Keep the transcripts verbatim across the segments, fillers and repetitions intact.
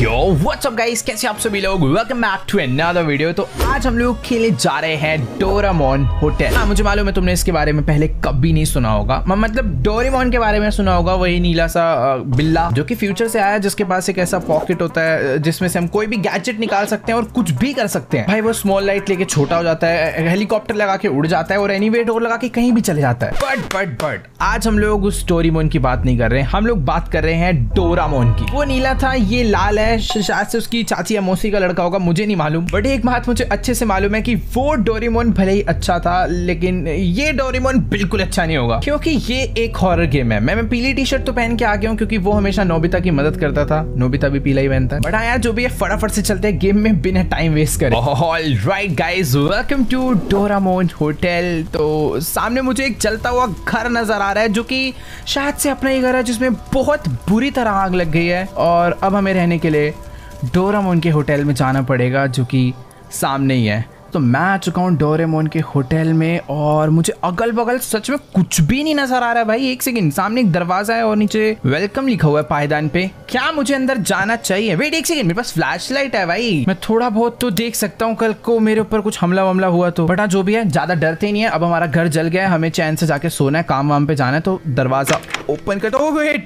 Yo what's up guys, कैसे आप सभी लोग। Welcome back to another video. तो आज हम लोग खेलने जा रहे हैं डोरेमोन होटल। हाँ, मुझे मालूम है तुमने इसके बारे में पहले कभी नहीं सुना होगा, मतलब डोरेमोन के बारे में सुना होगा, वही नीला सा बिल्ला जो कि फ्यूचर से आया, जिसके पास एक ऐसा पॉकेट होता है जिसमें से हम कोई भी गैजेट निकाल सकते हैं और कुछ भी कर सकते हैं। भाई वो स्मॉल लाइट लेके छोटा हो जाता है, हेलीकॉप्टर लगा के उड़ जाता है और एनीवे डोर लगा के कहीं भी चले जाता है। बट बट बट आज हम लोग उस डोरेमोन की बात नहीं कर रहे हैं, हम लोग बात कर रहे हैं डोरामोन की। वो नीला था, ये लाल है, शायद से उसकी चाची या मौसी का लड़का होगा, मुझे नहीं मालूम। बट एक बात मुझे अच्छे से मालूम है कि वो डोरेमोन भले ही अच्छा था, लेकिन ये डोरेमोन बिल्कुल अच्छा नहीं होगा, क्योंकि ये एक हॉरर गेम है। मैं मैं पीली टी शर्ट तो पहन के आ गया हूँ क्योंकि वो हमेशा नोबिता की मदद करता था। नोबिता भी पीला ही पहनता है। बट हाँ यार, जो भी है फटाफट से चलते हैं गेम में बिना टाइम वेस्ट करे। Alright guys, welcome to Doraemon hotel. तो सामने मुझे एक जलता हुआ घर नजर आ रहा है जो कि शायद से अपना ही घर है, जिसमें बहुत बुरी तरह आग लग गई है और अब हमें रहने के लिए डोरेमोन के होटल में जाना पड़ेगा, जो कि सामने ही है। तो मैं आ चुका हूँ डोरेमोन के होटल में और मुझे अगल बगल सच में कुछ भी नहीं नजर आ रहा है। भाई एक सेकंड, सामने एक दरवाजा है और नीचे वेलकम लिखा हुआ है पायदान पे। क्या मुझे अंदर जाना चाहिए? वेट एक सेकंड, मेरे पास फ्लैश लाइट है भाई, मैं थोड़ा बहुत तो देख सकता हूँ कल को मेरे ऊपर कुछ हमला वमला हुआ तो। बट हाँ, जो भी है ज्यादा डरते नहीं है। अब हमारा घर जल गया है, हमें चैन से जाके सोना है, काम वाम पे जाना है। तो दरवाजा ओपन कर दो। वेट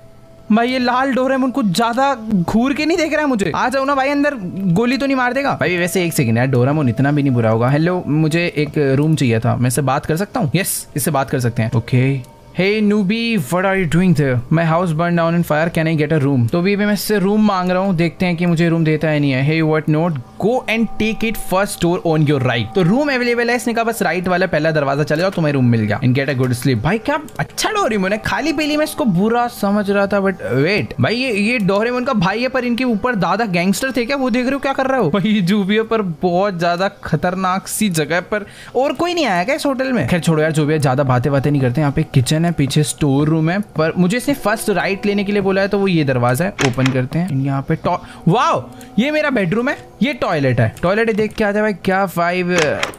भाई, ये लाल डोरेमोन कुछ ज्यादा घूर के नहीं देख रहा है मुझे। आ जाओ ना भाई, अंदर गोली तो नहीं मार देगा भाई? वैसे एक सेकंड यार, डोरेमोन इतना भी नहीं बुरा होगा। हेलो, मुझे एक रूम चाहिए था, मैं इससे बात कर सकता हूँ? यस, इससे बात कर सकते हैं। Okay. Hey newbie, what are you doing there? My house burned down in fire. Can I get a room? तो भी मैं इससे रूम मांग रहा हूँ, देखते हैं कि मुझे रूम देता है नहीं है। Hey what note? Go and take it first door on your right. तो रूम अवेलेबल है, इसने कहा बस राइट वाला पहला दरवाजा चले जाओ, तुम्हें रूम मिल गया। And get a good sleep. भाई क्या अच्छा डोरेमोन है, खाली पीली में इसको बुरा समझ रहा था। बट वेट भाई, ये ये डोरेमोन का भाई है, पर इनके ऊपर दादा गैंगस्टर थे क्या? वो देख रहे हो क्या कर रहे हो भाई? जूबिया पर बहुत ज्यादा खतरनाक सी जगह पर और कोई नहीं आया क्या इस होटल में? खैर छोड़ो यार, जो भी है ज्यादा बातें बातें नहीं करते। यहाँ पे किचन, पीछे स्टोर रूम है, पर मुझे इसने फर्स्ट राइट लेने के लिए बोला है, तो वो ये दरवाजा है, ओपन करते हैं। यहाँ पे वाओ, ये मेरा बेडरूम है, ये टॉयलेट है। टॉयलेट देख के आ जाए भाई, क्या फाइव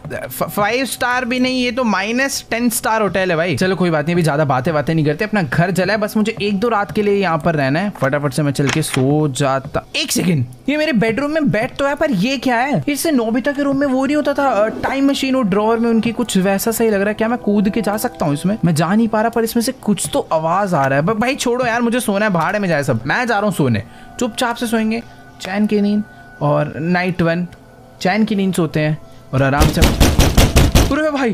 फाइव स्टार भी नहीं, ये तो माइनस टेन स्टार होटल है भाई। चलो कोई बात नहीं, अभी ज्यादा बातें बातें नहीं करते, अपना घर जला है, बस मुझे एक दो रात के लिए यहाँ पर रहना है। फटाफट से मैं चल के सो जाता। एक सेकेंड, ये मेरे बेडरूम में बेड तो है, पर ये क्या है? इससे नोबिता के रूम में वो नहीं होता था टाइम मशीन और ड्रॉअर में उनकी, कुछ वैसा सही लग रहा है। क्या मैं कूद के जा सकता हूँ इसमें? मैं जा नहीं पा रहा, पर इसमें से कुछ तो आवाज आ रहा है। भाई छोड़ो यार, मुझे सोना है, भाड़े में जाए सब। मैं जा रहा हूँ सोने, चुपचाप से सोएंगे, चैन की नींद। और नाइट वन चैन की नींद सोते हैं और आराम से। अरे भाई,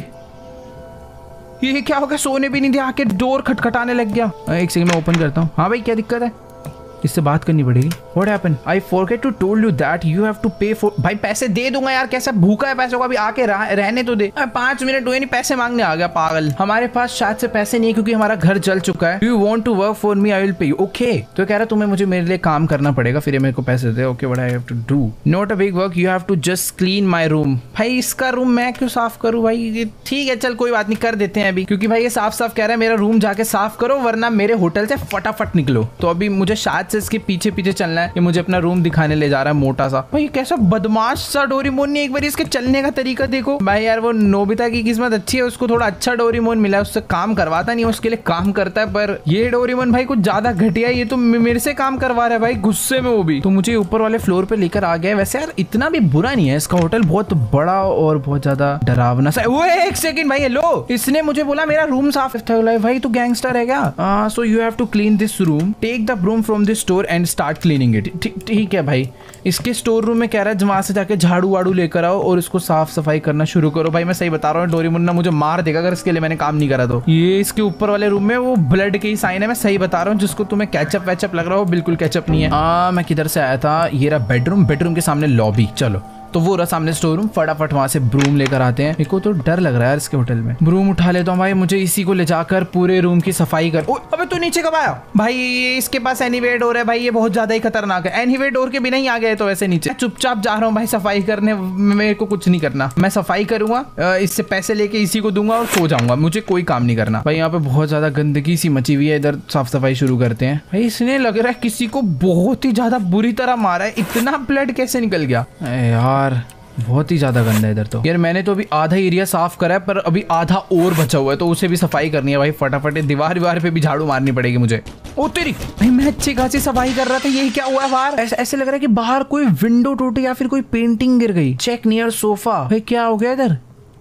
ये क्या हो गया? सोने भी नहीं दिया, आके डोर खटखटाने लग गया। एक सेकंड में ओपन करता हूँ। हाँ भाई, क्या दिक्कत है? इससे बात करनी पड़ेगी। What happened? I forget to told you that you have to pay for। भाई पैसे दे दूंगा यार, कैसा भूखा है पैसों का, अभी आके रहने तो दे। पांच मिनट हुए नहीं, पैसे मांगने आ गया पागल। हमारे पास शायद से पैसे नहीं है क्योंकि हमारा घर जल चुका है। You want to work for me? I will pay you। Okay, तो कह रहा तुम्हें मुझे मेरे लिए काम करना पड़ेगा, फिर मेरे को पैसे दे। Okay, what I have to do? Not a big work, you have to just clean my room। भाई इसका रूम मैं क्यों साफ करूँ भाई? ठीक है चल कोई बात नहीं, कर देते हैं अभी, क्योंकि भाई ये साफ साफ कह रहा है मेरा रूम जाके साफ करो वरना मेरे होटल से फटाफट निकलो। तो अभी मुझे शायद से इसके पीछे पीछे चलना है, ये मुझे अपना रूम दिखाने ले जा रहा है मोटा सा। भाई कैसा बदमाश सा डोरेमोन नहीं, एक बार इसके चलने का तरीका देखो भाई। यार वो नोबिता की किस्मत अच्छी है, उसको थोड़ा अच्छा डोरेमोन मिला है, उससे काम करवाता नहीं, उसके लिए काम करता है। पर ये डोरेमोन भाई कुछ ज्यादा घटिया है, ये तो मेरे से काम करवा रहा है भाई, गुस्से में वो भी। तो मुझे ऊपर वाले फ्लोर पे लेकर आ गया। वैसे यार इतना भी बुरा नहीं है इसका होटल, बहुत बड़ा और बहुत ज्यादा डरावना सा। वो एक सेकंड भाई, हेलो, इसने मुझे बोला मेरा रूम साफ है। भाई तू गैंगस्टर है क्या? So you have to clean this room, take the broom from this store and start cleaning it. ठीक है भाई, इसके स्टोर रूम में कह रहा है वहां से जाके झाड़ू वाड़ू लेकर आओ और इसको साफ सफाई करना शुरू करो। भाई मैं सही बता रहा हूँ, डोरेमोन ना मुझे मार देगा अगर इसके लिए मैंने काम नहीं करा तो। ये इसके ऊपर वाले रूम में वो ब्लड के ही साइन है, मैं सही बता रहा हूँ। जिसको तुम्हें कैचअप वैचअप लग रहा हो, बिल्कुल कैचअप नहीं है। हाँ, मैं किधर से आया था? ये रहा बेडरूम, बेडरूम के सामने लॉबी। चलो, तो वो रहा सामने स्टोर रूम, फटाफट वहां से ब्रूम लेकर आते हैं। मेरे को तो डर लग रहा है यार इसके होटल में। ब्रूम उठा लेता हूँ भाई, मुझे इसी को ले जाकर पूरे रूम की सफाई कर। ओ, अबे तू नीचे कब आया भाई? ये इसके पास एनीवे डोर है भाई, ये बहुत ज्यादा ही खतरनाक है। एनीवे डोर के बिना ही आ गए तो वैसे नीचे। चुपचाप जा रहा हूँ भाई सफाई करने, मेरे को कुछ नहीं करना। मैं सफाई करूंगा, इससे पैसे लेके इसी को दूंगा और सो जाऊंगा, मुझे कोई काम नहीं करना। भाई यहाँ पे बहुत ज्यादा गंदगी सी मची हुई है, इधर साफ सफाई शुरू करते हैं। भाई इसने लग रहा है किसी को बहुत ही ज्यादा बुरी तरह मारा है, इतना ब्लड कैसे निकल गया यार? बहुत ही ज्यादा गंदा है इधर तो। यार मैंने तो अभी आधा एरिया साफ करा है, पर अभी आधा और बचा हुआ है, तो उसे भी सफाई करनी है भाई फटाफट। दीवार दीवार पे भी झाड़ू मारनी पड़ेगी मुझे। ओ तेरी भाई, मैं अच्छी खासी सफाई कर रहा था, यही क्या हुआ बाहर? ऐसा ऐसे लग रहा है कि बाहर कोई विंडो टूटी या फिर कोई पेंटिंग गिर गई। Check near sofa. भाई क्या हो गया इधर?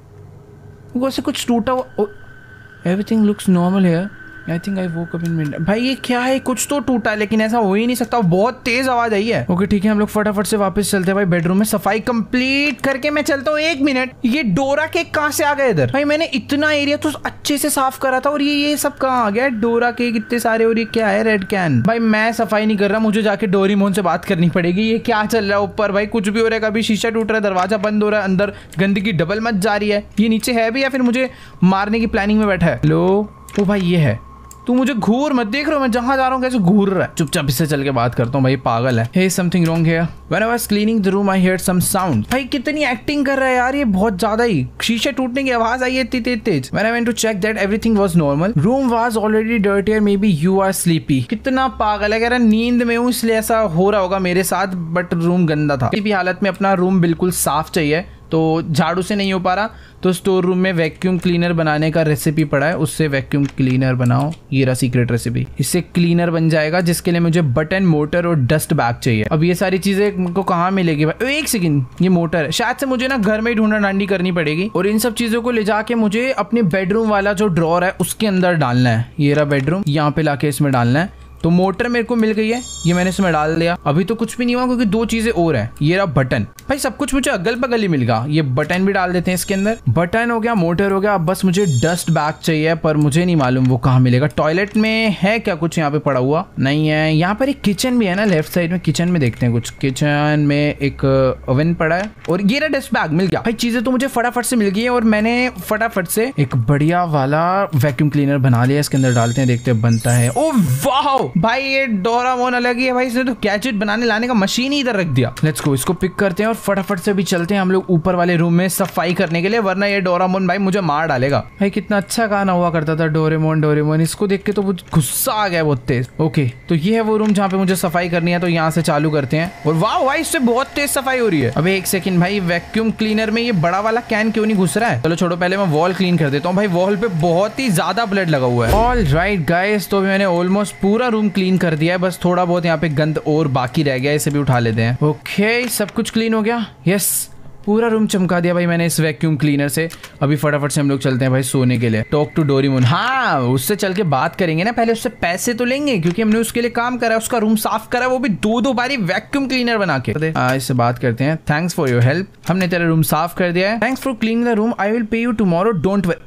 वैसे कुछ टूटा हुआ। एवरीथिंग लुक्स नॉर्मल है। I think I woke up in mid. भाई ये क्या है? कुछ तो टूटा, लेकिन ऐसा हो ही नहीं सकता, बहुत तेज आवाज आई है। ओके ठीक है, हम लोग फटाफट से वापस चलते हैं भाई बेडरूम में। सफाई कंप्लीट करके मैं चलता हूँ। एक मिनट, ये डोरा केक कहाँ से आ गया इधर? भाई मैंने इतना एरिया तो अच्छे से साफ करा था, और ये ये सब कहाँ आ गया? डोरा केक इतने सारे, और ये क्या है? Red can. भाई मैं सफाई नहीं कर रहा, मुझे जाके डोरेमोन से बात करनी पड़ेगी। ये क्या चल रहा है ऊपर? भाई कुछ भी हो रहा है, कभी शीशा टूट रहा है, दरवाजा बंद हो रहा है, अंदर गंदगी डबल मच जा रही है। ये नीचे है भी या फिर मुझे मारने की प्लानिंग में बैठा है? लो ओ भाई ये है। तू मुझे घूर मत, देख रहा हूँ मैं जहां जा रहा हूँ कैसे घूर रहा है। चुपचाप इससे चल के बात करता हूँ भाई, पागल है। Hey, something wrong here. When I was cleaning the room, I heard some sound. भाई कितनी एक्टिंग कर रहा है यार, ये बहुत ज्यादा ही। शीशे टूटने की आवाज आई है इतनी तेज तेज। When I went to check that everything was normal. Room was already dirty, or maybe you are sleepy. कितना पागल है, कह रहा नींद में हूँ इसलिए ऐसा हो रहा होगा मेरे साथ, बट रूम गंदा था। किसी भी हालत में अपना रूम बिल्कुल साफ चाहिए, तो झाड़ू से नहीं हो पा रहा, तो स्टोर रूम में वैक्यूम क्लीनर बनाने का रेसिपी पड़ा है, उससे वैक्यूम क्लीनर बनाओ। ये रहा सीक्रेट रेसिपी। इससे क्लीनर बन जाएगा, जिसके लिए मुझे बटन, मोटर और डस्ट बैग चाहिए। अब ये सारी चीजें मुझको कहाँ मिलेगी भाई? एक सेकंड, ये मोटर है, शायद से मुझे ना घर में ही ढूंढा डांडी करनी पड़ेगी, और इन सब चीजों को ले जाके मुझे अपने बेडरूम वाला जो ड्रॉर है उसके अंदर डालना है। ये रहा बेडरूम, यहाँ पे लाके इसमें डालना है। तो मोटर मेरे को मिल गई है, ये मैंने इसमें डाल दिया। अभी तो कुछ भी नहीं हुआ क्योंकि दो चीजें और हैं। ये रहा बटन। भाई सब कुछ मुझे अगल बगल ही मिल गया। ये बटन भी डाल देते हैं इसके अंदर। बटन हो गया, मोटर हो गया, अब बस मुझे डस्ट बैग चाहिए, पर मुझे नहीं मालूम वो कहाँ मिलेगा। टॉयलेट में है क्या कुछ यहाँ पे पड़ा हुआ? नहीं है। यहाँ पर एक किचन भी है ना लेफ्ट साइड में, किचन में देखते हैं कुछ। किचन में एक ओवन पड़ा है, और ये रहा डस्ट बैग मिल गया। भाई चीजें तो मुझे फटाफट से मिल गई है, और मैंने फटाफट से एक बढ़िया वाला वैक्यूम क्लीनर बना लिया। इसके अंदर डालते हैं, देखते हैं बनता है। ओ वाह भाई, ये डोरेमोन अलग ही है भाई, इसने तो गैजेट बनाने लाने का मशीन ही इधर रख दिया। लेट्स गो, इसको पिक करते हैं और फटाफट से भी चलते हैं हम लोग ऊपर वाले रूम में सफाई करने के लिए, वरना ये डोरेमोन भाई मुझे मार डालेगा। भाई कितना अच्छा गाना हुआ करता था डोरेमोन डोरेमोन, इसको देख के तो गुस्सा आ गया बहुत तेज। ओके तो ये है वो रूम जहाँ पे मुझे सफाई करनी है, तो यहाँ से चालू करते हैं। और वाह भाई इससे बहुत तेज सफाई हो रही है। अबे एक सेकंड भाई, वैक्यूम क्लीनर में ये बड़ा वाला कैन क्यों नहीं घुस रहा है? चलो छोड़ो, पहले मैं वॉल क्लीन कर देता हूँ। भाई वॉल पे बहुत ही ज्यादा ब्लड लगा हुआ है। ऑल राइट गाइस, तो मैंने ऑलमोस्ट पूरा रूम क्लीन कर दिया है, बस थोड़ा बहुत यहाँ पे गंद और बाकी रह गया, इसे भी उठा लेते हैं। ओके सब कुछ क्लीन हो गया। यस, पूरा रूम चमका दिया भाई मैंने इस वैक्यूम क्लीनर से। अभी फटाफट से हम लोग चलते हैं भाई सोने के लिए। टॉक टू डोरेमोन, हाँ उससे चल के बात करेंगे ना, पहले उससे पैसे तो लेंगे क्योंकि हमने उसके लिए काम करा है, उसका रूम साफ करा, वो भी दो दो बारी वैक्यूम क्लीनर बना के। आ, इससे बात करते हैं। थैंक्स फॉर योर हेल्प, हमने तेरा रूम साफ कर दिया है। Thanks for cleaning the room, I will pay you tomorrow, don't worry.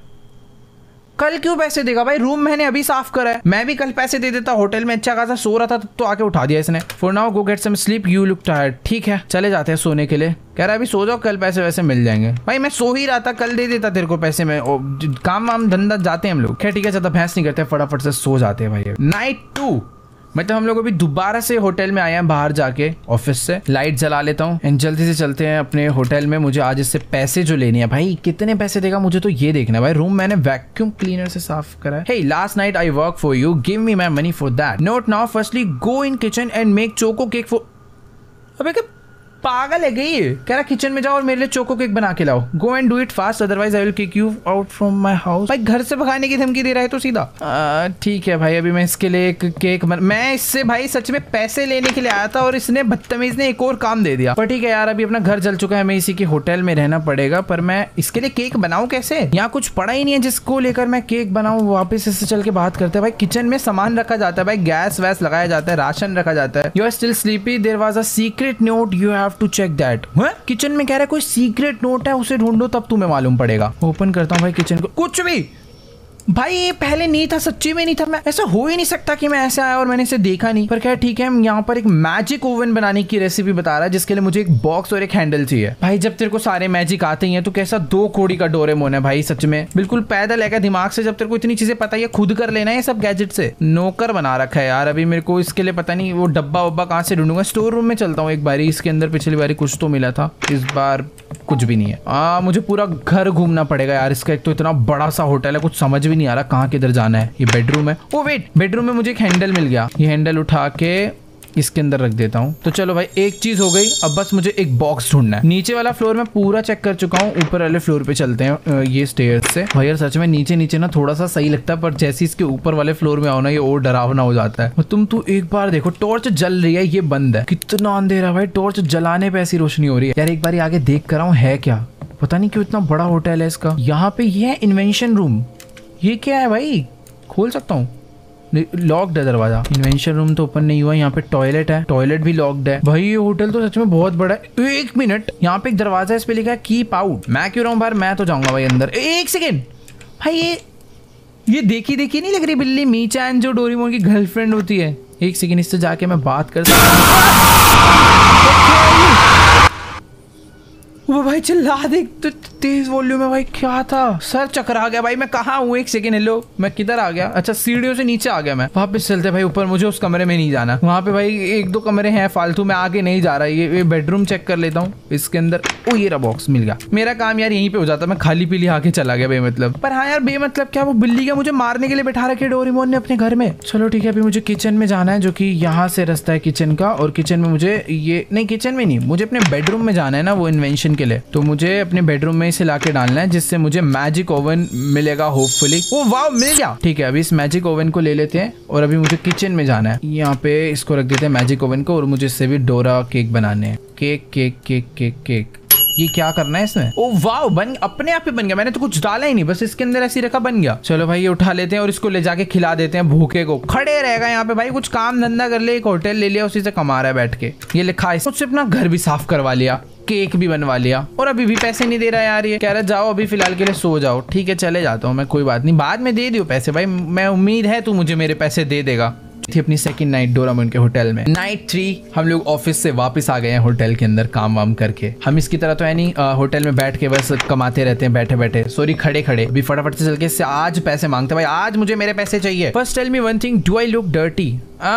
कल क्यों पैसे देगा भाई? रूम मैंने अभी साफ करा है, मैं भी कल पैसे दे देता। होटल में अच्छा खासा सो रहा था तो आके उठा दिया इसने। For now go get some sleep, you look tired. ठीक है चले जाते हैं सोने के लिए। कह रहा है अभी सो जाओ, कल पैसे वैसे मिल जाएंगे। भाई मैं सो ही रहा था, कल दे देता तेरे को पैसे में। ओ, काम वाम धंधा जाते हैं हम लोग। खैर ठीक है, ज्यादा बहस नहीं करते, फटाफट से सो जाते हैं भाई। नाइट टू, मतलब हम लोग अभी दोबारा से होटल में आए हैं बाहर जाके ऑफिस से। लाइट जला लेता हूँ एंड जल्दी से चलते हैं अपने होटल में। मुझे आज इससे पैसे जो लेने हैं, भाई कितने पैसे देगा मुझे तो ये देखना है। भाई रूम मैंने वैक्यूम क्लीनर से साफ करा है। Hey last night I work for you, give me my money for that. Not now, firstly go in kitchen and make choco cake for. अबे क्या पागल है गई? कह रहा किचन में जाओ और मेरे लिए चोको केक बना के लाओ। Go and do it fast, otherwise I will kick you out from my house. भाई घर से भगाने की धमकी दे रहा है तो सीधा। ठीक है भाई, अभी मैं इसके लिए एक केक बन... मैं इससे भाई सच में पैसे लेने के लिए आया था और इसने बदतमीज ने एक और काम दे दिया। पर ठीक है यार, अभी अपना घर जल चुका है, हमें इसी के होटल में रहना पड़ेगा। पर मैं इसके लिए केक बनाऊं कैसे? यहाँ कुछ पड़ा ही नहीं है जिसको लेकर मैं केक बनाऊं। वापस इससे चल के बात करते हैं। भाई किचन में सामान रखा जाता है, भाई गैस वैस लगाया जाता है, राशन रखा जाता है। You are still sleepy, there was a secret note, you have to check that. Kitchen में कह रहा है कोई सीक्रेट नोट है, उसे ढूंढो तब तुम्हें मालूम पड़ेगा। ओपन करता हूँ भाई किचन को, कुछ भी भाई ये पहले नहीं था, सच्ची में नहीं था। मैं ऐसा हो ही नहीं सकता कि मैं ऐसे आया और मैंने इसे देखा नहीं। पर क्या ठीक है, हम यहाँ पर एक मैजिक ओवन बनाने की रेसिपी बता रहा है, जिसके लिए मुझे एक बॉक्स और एक हैंडल चाहिए। भाई जब तेरे को सारे मैजिक आते ही हैं तो कैसा दो कोड़ी का डोरेमोन है भाई, सच में बिल्कुल पैदल है दिमाग से। जब तेरे को इतनी चीजें पता है, खुद कर लेना है सब गैजेट से। नौकर बना रखा है यार। अभी मेरे को इसके लिए पता नहीं वो डब्बा वब्बा कहाँ से ढूंढूंगा। स्टोर रूम में चलता हूँ एक बारी, इसके अंदर पिछली बारी कुछ तो मिला था, इस बार कुछ भी नहीं है। आ, मुझे पूरा घर घूमना पड़ेगा यार इसका। एक तो इतना बड़ा सा होटल है, कुछ समझ भी नहीं आ रहा कहाँ किधर जाना है। ये बेडरूम है। ओ वेट, बेडरूम में मुझे एक हैंडल मिल गया। ये हैंडल उठा के इसके अंदर रख देता हूँ। तो चलो भाई एक चीज हो गई, अब बस मुझे एक बॉक्स ढूंढना है। नीचे वाला फ्लोर मैं पूरा चेक कर चुका हूँ, ऊपर वाले फ्लोर पे चलते हैं ये स्टेयर्स से। भाई यार सच में नीचे नीचे ना थोड़ा सा सही लगता है, पर जैसे इसके ऊपर वाले फ्लोर में आओ ना ये और डरावना हो जाता है। तुम तू एक बार देखो, टॉर्च जल रही है, ये बंद है, कितना अंधेरा भाई, टॉर्च जलाने पे ऐसी रोशनी हो रही है यार। एक बार आगे देख कर आऊं है क्या, पता नहीं क्यों इतना बड़ा होटल है इसका। यहाँ पे ये है इन्वेंशन रूम, ये क्या है भाई, खोल सकता हूँ? लॉक्ड है दरवाजा। इन्वेंशन रूम तो ओपन नहीं हुआ। यहाँ पे टॉयलेट है, टॉयलेट भी लॉक्ड है। भाई ये होटल तो सच में बहुत बड़ा है। एक मिनट, यहाँ पे एक दरवाजा है, इस पे लिखा है कीप आउट। मैं क्यों रहा हूँ बाहर, मैं तो जाऊंगा भाई अंदर। एक सेकेंड भाई, ये ये देखी देखी नहीं लग रही बिल्ली मी चैन जो डोरेमोन की गर्लफ्रेंड होती है। एक सेकेंड, इससे जाके मैं बात कर सकता वो भाई चिल्ला दे तो तेज वॉल्यूम में भाई, क्या था? सर चकरा गया भाई, मैं कहाँ हूँ? एक सेकंड, हेलो मैं किधर आ गया? अच्छा सीढ़ियों से नीचे आ गया मैं। वापस चलते भाई ऊपर, मुझे उस कमरे में नहीं जाना। वहाँ पे भाई एक दो कमरे हैं फालतू, मैं आगे नहीं जा रहा। ये, ये बेडरूम चेक कर लेता हूँ इसके अंदर। ओ ये रहा बॉक्स, मिल गया। मेरा काम यार यहीं पे हो जाता, मैं खाली पीली आके चला गया बेमतलब। पर हाँ यार बेमतलब क्या, वो बिल्ली का मुझे मारने के लिए बैठा रखे डोरेमोन ने अपने घर में। चलो ठीक है, अभी मुझे किचन में जाना है, जो की यहाँ से रास्ता है किचन का। और किचन में मुझे ये नहीं, किचन में नहीं, मुझे अपने बेडरूम में जाना है ना वो इन्वेंशन के लिए। तो मुझे अपने बेडरूम में इसे लाके डालना है, जिससे मुझे मैजिक ओवन मिलेगा होपफुली। ओ वाह मिल गया। ठीक है, अभी इस मैजिक ओवन को ले लेते हैं और अभी मुझे किचन में जाना है। यहाँ पे इसको रख देते हैं मैजिक ओवन को, और मुझे इससे भी डोरा केक बनाने हैं। Cake cake cake cake cake ये क्या करना है इसमें? ओ वाह, बन अपने आप ही बन गया, मैंने तो कुछ डाला ही नहीं, बस इसके अंदर ऐसी रखा, बन गया। चलो भाई ये उठा लेते हैं और इसको ले जाके खिला देते हैं भूखे को। खड़े रहेगा यहाँ पे भाई, कुछ काम धंधा कर ले, एक होटल ले लिया, उसी से कमा रहा है बैठ के। ये लिखा है, मुझसे अपना घर भी साफ करवा लिया, केक भी बनवा लिया, और अभी भी पैसे नहीं दे रहा यार। ये कह रहा जाओ अभी फिलहाल के लिए सो जाओ। ठीक है चले जाता हूँ मैं, कोई बात नहीं, बाद में दे दियो पैसे भाई, मैं उम्मीद है तू मुझे मेरे पैसे दे देगा। थी अपनी सेकंड नाइट डोरेमोन के होटल में। नाइट थ्री हम लोग ऑफिस से वापस आ गए हैं होटल के अंदर काम वाम करके। हम इसकी तरह तो है नहीं होटल में बैठ के बस कमाते रहते हैं बैठे बैठे, सॉरी खड़े खड़े। अभी फटाफट से चल के इससे आज पैसे मांगते भाई, आज मुझे मेरे पैसे चाहिए। First tell me one thing, do I look dirty?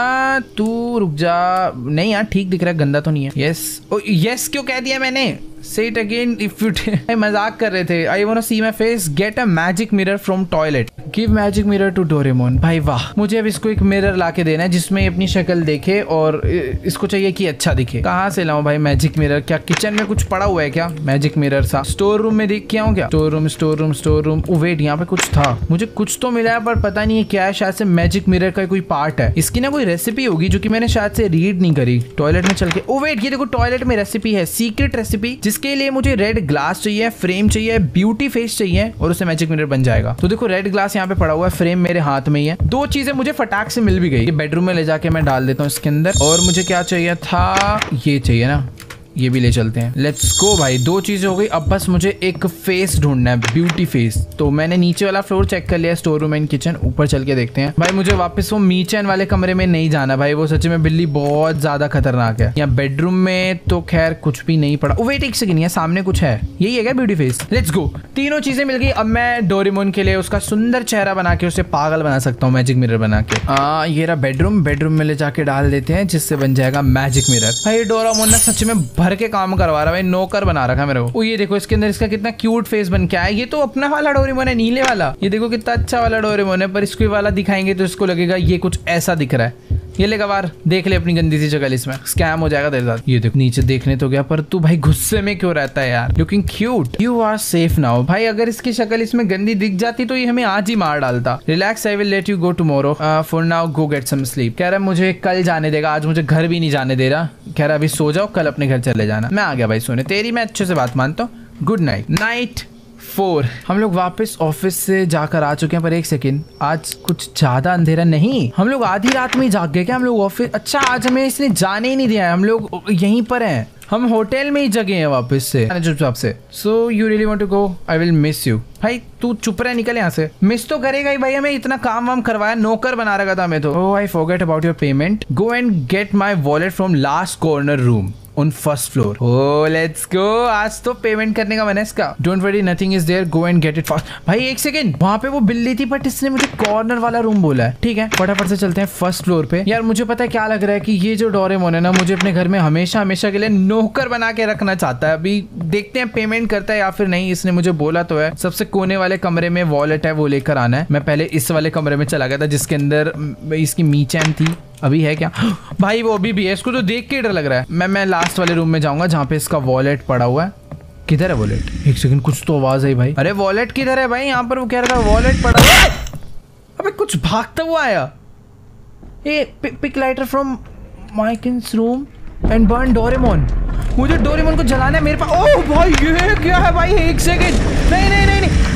आ तू रुक जा, नहीं यार ठीक दिख रहा है, गंदा तो नहीं है। यस ओ यस क्यों कह दिया मैंने? Say it again if you मजाक कर रहे थे। I wanna see my face. Get a magic mirror from toilet. Give magic mirror to Doraemon. भाई वाह, मुझे अब इसको एक मिरर लाके देना है जिसमें अपनी शक्ल देखे और इसको चाहिए कि अच्छा दिखे। कहाँ से लाऊं भाई मैजिक मिरर? क्या किचन में कुछ पड़ा हुआ है क्या मैजिक मिरर सा? स्टोर रूम में देख के आऊं क्या? Store room store room store room oh wait, यहाँ पे कुछ था, मुझे कुछ तो मिला है पर पता नहीं है क्या है। शायद से मैजिक मिरर का कोई पार्ट है। इसकी ना कोई रेसिपी होगी जो कि मैंने शायद से रीड नहीं करी। टॉयलेट में चल के ओ वेट, ये देखो टॉयलेट में रेसिपी है, सीक्रेट रेसिपी, जिसके लिए मुझे रेड ग्लास चाहिए, फ्रेम चाहिए, ब्यूटी फेस चाहिए और उससे मैजिक मिरर बन जाएगा। तो देखो रेड ग्लास यहाँ पे पड़ा हुआ है, फ्रेम मेरे हाथ में ही है। दो चीजें मुझे फटाक से मिल भी गई। ये बेडरूम में ले जाके मैं डाल देता हूँ इसके अंदर। और मुझे क्या चाहिए था, ये चाहिए ना, ये भी ले चलते हैं। लेट्स गो भाई, दो चीजें हो गई। अब बस मुझे एक फेस ढूंढना है, ब्यूटी फेस। तो मैंने नीचे वाला फ्लोर चेक कर लिया, स्टोर रूम एंड किचन। ऊपर चल के देखते हैं भाई। मुझे वापस वो मीचैन वाले कमरे में नहीं जाना भाई, वो सच में बिल्ली बहुत ज्यादा खतरनाक है। यहाँ बेडरूम में तो खैर कुछ भी नहीं पड़ा। वेट एक सेकंड, यहाँ सामने कुछ है, यही है क्या ब्यूटी फेस? लेट्स गो, तीनों चीजें मिल गई। अब मैं डोरेमोन के लिए उसका सुंदर चेहरा बना के उसे पागल बना सकता हूँ मैजिक मिरर बना के। आ, ये रहा बेडरूम, बेडरूम में ले जाके डाल देते हैं जिससे बन जाएगा मैजिक मिरर। भाई डोरेमोन ने सच में भर के काम करवा रहा भाई, नौकर बना रखा मेरे को। ये देखो इसके अंदर इसका कितना क्यूट फेस बन के आया। ये तो अपना वाला डोरेमोन है, नीले वाला। ये देखो कितना अच्छा वाला डोरेमोन है, पर इसको वाला दिखाएंगे तो इसको लगेगा ये कुछ ऐसा दिख रहा है। ये ले गवार, देख ले अपनी गंदी सी शक्ल, इसमें स्कैम हो जाएगा तेरे साथ। ये देखो नीचे देखने तो गया, पर तू भाई गुस्से में क्यों रहता है यार? Looking cute, you are safe now. भाई अगर इसकी शक्ल इसमें गंदी दिख जाती तो ये हमें आज ही मार डालता। Relax, I will let you go tomorrow, for now go get some sleep. कह रहा मुझे कल जाने देगा, आज मुझे घर भी नहीं जाने दे रहा। कह रहा अभी सो जाओ, कल अपने घर चले जाना। मैं आ गया भाई सोने, तेरी मैं अच्छे से बात मानता हूँ। Good night. नाइट फोर हम लोग वापस ऑफिस से जाकर आ चुके हैं। पर एक सेकंड, आज कुछ ज्यादा अंधेरा नहीं, हम लोग आधी रात में ही जाग गए क्या हम लोग ऑफिस? अच्छा आज हमें इसने जाने ही नहीं दिया है, हम लोग यहीं पर हैं, हम होटल में ही जगे हैं वापस से चुपचाप से। So you really want to go? I will miss you. भाई तू चुप रह, निकल यहाँ से। मिस तो करेगा ही भाई, हमें इतना काम वाम करवाया, नौकर बना रखा था हमें तो। Oh I forget about your payment, go and get my wallet from last corner room on first floor. Oh let's go, आज तो पेमेंट करने का मन है इसका। Don't worry, nothing is there, go and get it fast. भाई एक second, वहां पे वो बिल्ली थी बट इसने मुझे कॉर्नर वाला रूम बोला है। ठीक है फटाफट से चलते हैं फर्स्ट फ्लोर पे। यार मुझे पता है क्या लग रहा है कि ये जो डोरेमोन है ना, मुझे अपने घर में हमेशा हमेशा के लिए नौकर बना के रखना चाहता है। अभी देखते हैं पेमेंट करता है या फिर नहीं। इसने मुझे बोला तो है सबसे कोने वाले कमरे में वॉलेट है, वो लेकर आना है। मैं पहले इस वाले कमरे में चला गया था जिसके अंदर इसकी मीचैन थी। अभी है क्या? भाई वो अभी भी है, इसको तो देख के डर लग रहा है। मैं मैं लास्ट वाले रूम में जाऊंगा जहाँ पे इसका वॉलेट पड़ा हुआ है। किधर है वॉलेट? एक सेकंड, कुछ तो आवाज आई भाई। अरे वॉलेट किधर है भाई? यहाँ पर वो कह रहा था वॉलेट पड़ा हुआ है। अबे कुछ भागता हुआ आया। ये pick lighter from Mikin's room and burn Doraemon. मुझे डोरेमोन को जलाना है मेरे पास। ओह भाई ये क्या है भाई? एक सेकंड, नहीं नहीं नहीं नहीं,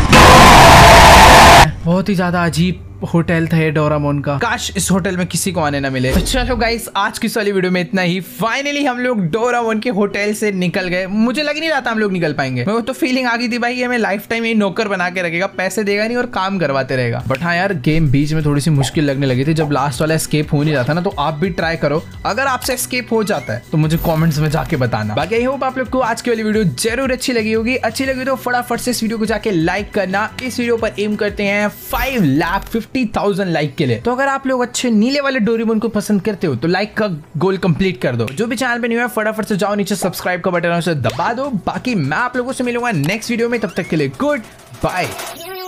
बहुत ही ज्यादा अजीब होटल था ये डोरेमोन का। काश इस होटल में किसी को आने ना मिले। तो चलो गाइस, आज की वाली वीडियो में इतना ही। फाइनली हम लोग डोरेमोन के होटल से निकल गए। मुझे लग नहीं रहा था हम लोग निकल पाएंगे। मेरे को तो फीलिंग आ गई थी भाई, ये हमें लाइफ टाइम ये नौकर बना के रखेगा, पैसे देगा नहीं और काम करवाते रहेगा। बट हाँ यार, गेम बीच में थोड़ी सी मुश्किल लगने लगी थी जब लास्ट वाला एस्केप हो नहीं रहा था ना। तो आप भी ट्राई करो, अगर आपसे एस्केप हो जाता है तो मुझे कॉमेंट्स में जाके बताना। बाकी आई होप आप लोग को आज की वाली वीडियो जरूर अच्छी लगी होगी। अच्छी लगी तो फटाफट से इस वीडियो को जाके लाइक करना। इस वीडियो पर एम करते हैं five lakh fifty thousand like के लिए। तो अगर आप लोग अच्छे नीले वाले डोरेमोन को पसंद करते हो तो लाइक का गोल कंप्लीट कर दो। जो भी चैनल पे न्यू है फटाफट से जाओ, नीचे सब्सक्राइब का बटन है उसे दबा दो। बाकी मैं आप लोगों से मिलूंगा नेक्स्ट वीडियो में, तब तक के लिए गुड बाय।